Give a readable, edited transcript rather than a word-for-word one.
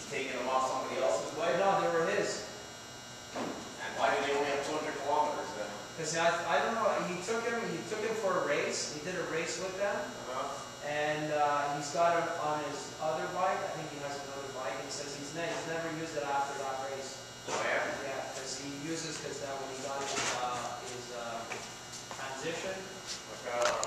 He's taking them off somebody else's way? No, they were his. And why did they only have 200 kilometers then? Because I don't know, he took him for a race. He did a race with them. And he's got him on his other bike. I think he has another bike. And he says he's never used it after that race. Oh, yeah? Yeah, because he uses, because when he got his transition, Like,